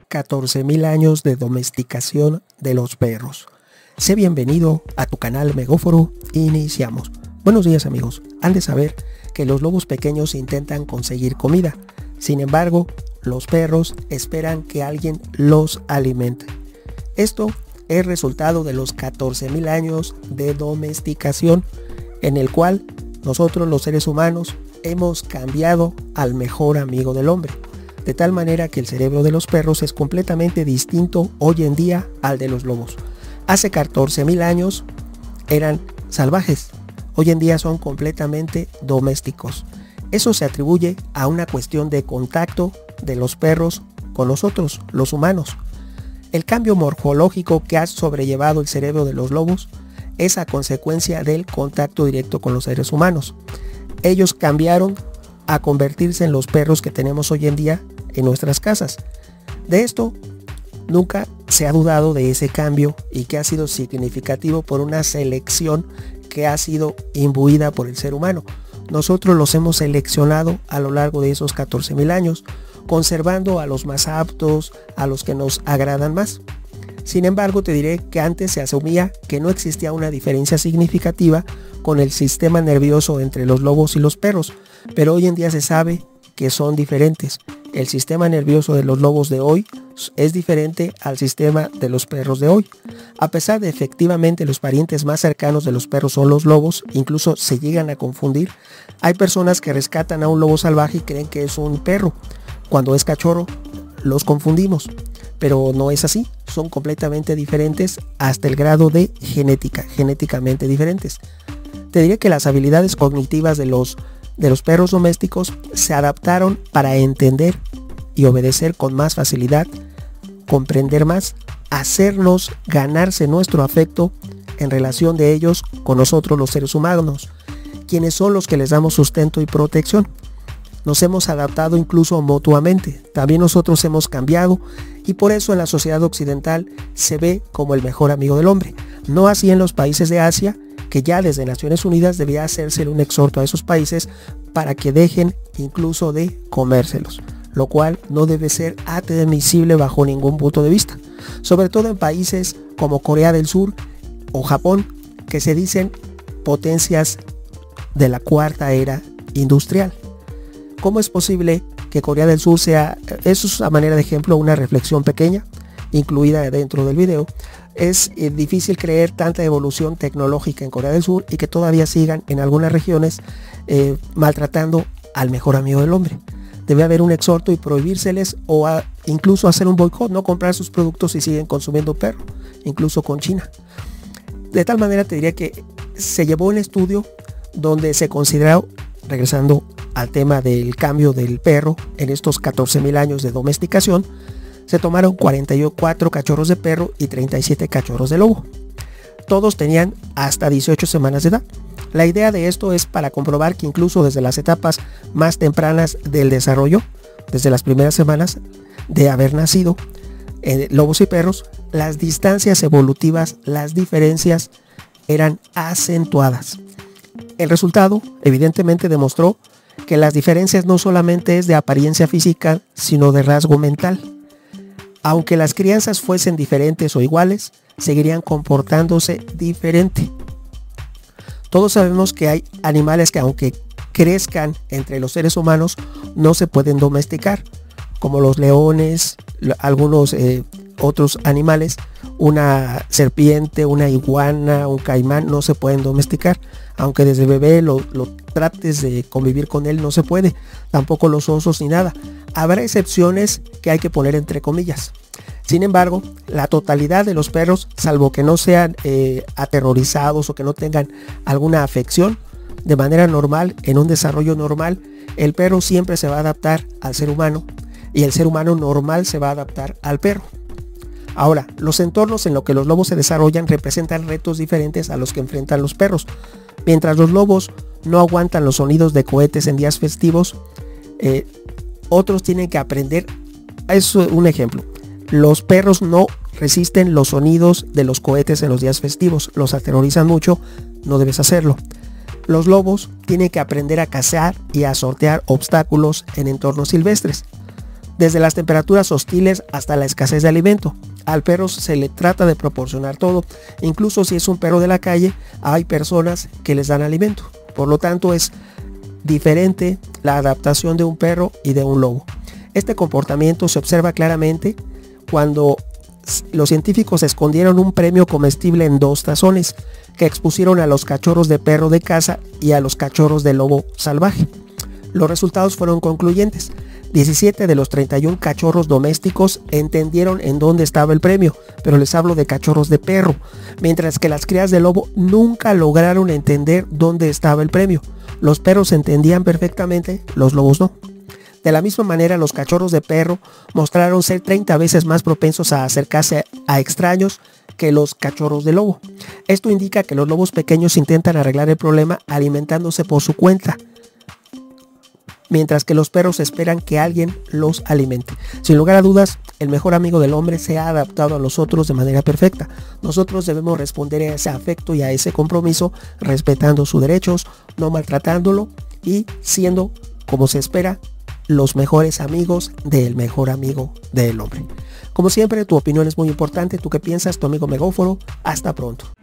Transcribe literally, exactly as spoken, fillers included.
catorce mil años de domesticación de los perros. Sé bienvenido a tu canal Megóforo. Iniciamos. Buenos días amigos. Han de saber que los lobos pequeños intentan conseguir comida. Sin embargo, los perros esperan que alguien los alimente. Esto es resultado de los catorce mil años de domesticación en el cual nosotros los seres humanos hemos cambiado al mejor amigo del hombre. De tal manera que el cerebro de los perros es completamente distinto hoy en día al de los lobos. Hace catorce mil años eran salvajes, hoy en día son completamente domésticos. Eso se atribuye a una cuestión de contacto de los perros con nosotros, los humanos. El cambio morfológico que ha sobrellevado el cerebro de los lobos es a consecuencia del contacto directo con los seres humanos. Ellos cambiaron a convertirse en los perros que tenemos hoy en día en nuestras casas. De esto nunca se ha dudado de ese cambio y que ha sido significativo por una selección que ha sido imbuida por el ser humano. Nosotros los hemos seleccionado a lo largo de esos catorce mil años, conservando a los más aptos, a los que nos agradan más. Sin embargo, te diré que antes se asumía que no existía una diferencia significativa con el sistema nervioso entre los lobos y los perros, pero hoy en día se sabe que son diferentes. El sistema nervioso de los lobos de hoy es diferente al sistema de los perros de hoy. A pesar de efectivamente los parientes más cercanos de los perros son los lobos, incluso se llegan a confundir, hay personas que rescatan a un lobo salvaje y creen que es un perro. Cuando es cachorro, los confundimos, pero no es así, son completamente diferentes hasta el grado de genética, genéticamente diferentes. Te diré que las habilidades cognitivas de los de los perros domésticos se adaptaron para entender y obedecer con más facilidad, comprender más, hacernos ganarse nuestro afecto en relación de ellos con nosotros los seres humanos, quienes son los que les damos sustento y protección. Nos hemos adaptado incluso mutuamente, también nosotros hemos cambiado y por eso en la sociedad occidental se ve como el mejor amigo del hombre. No así en los países de Asia, que ya desde Naciones Unidas debía hacerse un exhorto a esos países para que dejen incluso de comérselos, lo cual no debe ser admisible bajo ningún punto de vista, sobre todo en países como Corea del Sur o Japón, que se dicen potencias de la cuarta era industrial. ¿Cómo es posible que Corea del Sur sea, eso es a manera de ejemplo una reflexión pequeña incluida dentro del video? Es eh, difícil creer tanta evolución tecnológica en Corea del Sur y que todavía sigan en algunas regiones eh, maltratando al mejor amigo del hombre. Debe haber un exhorto y prohibírseles o a, incluso hacer un boicot, no comprar sus productos si siguen consumiendo perro, incluso con China. De tal manera te diría que se llevó un estudio donde se consideró, regresando al tema del cambio del perro en estos catorce mil años de domesticación, se tomaron cuarenta y cuatro cachorros de perro y treinta y siete cachorros de lobo. Todos tenían hasta dieciocho semanas de edad. La idea de esto es para comprobar que incluso desde las etapas más tempranas del desarrollo, desde las primeras semanas de haber nacido, eh, lobos y perros, las distancias evolutivas, las diferencias eran acentuadas. El resultado evidentemente demostró que las diferencias no solamente es de apariencia física, sino de rasgo mental. Aunque las crianzas fuesen diferentes o iguales, seguirían comportándose diferente. Todos sabemos que hay animales que aunque crezcan entre los seres humanos, no se pueden domesticar, como los leones, algunos eh, otros animales, una serpiente, una iguana, un caimán, no se pueden domesticar. Aunque desde bebé lo, lo trates de convivir con él, no se puede. Tampoco los osos ni nada. Habrá excepciones que hay que poner entre comillas. Sin embargo, la totalidad de los perros, salvo que no sean eh, aterrorizados o que no tengan alguna afección, de manera normal, en un desarrollo normal, el perro siempre se va a adaptar al ser humano y el ser humano normal se va a adaptar al perro. Ahora, los entornos en los que los lobos se desarrollan representan retos diferentes a los que enfrentan los perros. Mientras los lobos no aguantan los sonidos de cohetes en días festivos, eh, otros tienen que aprender. Es un ejemplo. Los perros no resisten los sonidos de los cohetes en los días festivos. Los aterrorizan mucho, no debes hacerlo. Los lobos tienen que aprender a cazar y a sortear obstáculos en entornos silvestres. desde las temperaturas hostiles hasta la escasez de alimento. Al perro se le trata de proporcionar todo, incluso si es un perro de la calle, hay personas que les dan alimento. Por lo tanto, es diferente la adaptación de un perro y de un lobo. Este comportamiento se observa claramente cuando los científicos escondieron un premio comestible en dos tazones que expusieron a los cachorros de perro de caza y a los cachorros de lobo salvaje. Los resultados fueron concluyentes. diecisiete de los treinta y uno cachorros domésticos entendieron en dónde estaba el premio, pero les hablo de cachorros de perro, mientras que las crías de lobo nunca lograron entender dónde estaba el premio. Los perros entendían perfectamente, los lobos no. De la misma manera, los cachorros de perro mostraron ser treinta veces más propensos a acercarse a extraños que los cachorros de lobo. Esto indica que los lobos pequeños intentan arreglar el problema alimentándose por su cuenta, mientras que los perros esperan que alguien los alimente. Sin lugar a dudas, el mejor amigo del hombre se ha adaptado a nosotros de manera perfecta. Nosotros debemos responder a ese afecto y a ese compromiso, respetando sus derechos, no maltratándolo y siendo, como se espera, los mejores amigos del mejor amigo del hombre. Como siempre, tu opinión es muy importante. ¿Tú qué piensas? Tu amigo Megóforo. Hasta pronto.